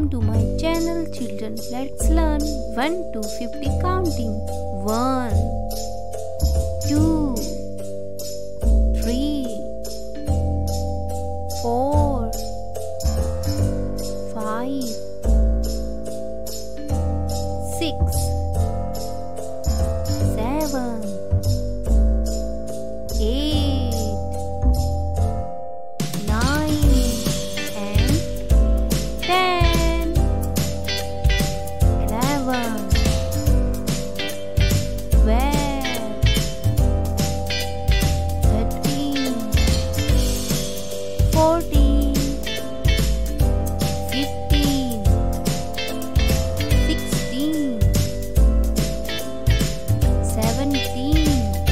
welcome to my channel children. Let's learn 1 to 50 counting. 1 2 3 4 5 6 7 8 10, 11, 12, 13, 14, 15, 16, 17,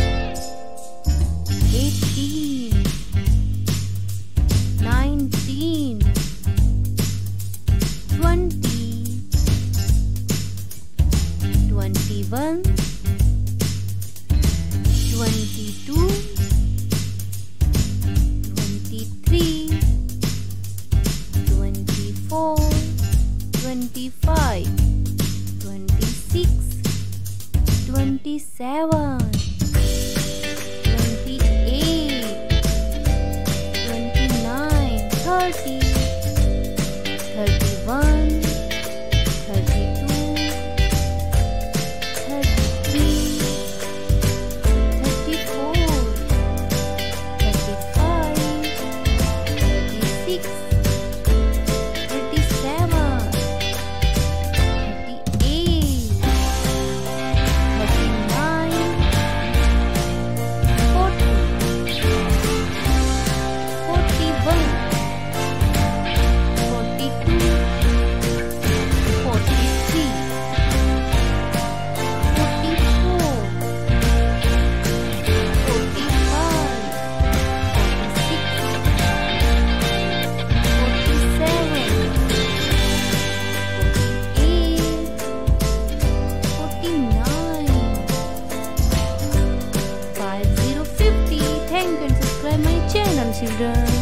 18, 19, 20, 21, 22, 23, 24, 25, 26, 27, 28, 29, 30, 31, 32, 33, 34, 35, 36, 37, 38, 39, 40, 41, 42, 43, 44, 45, 46, 47, 48, 49, 50. Thank you and subscribe my channel, children.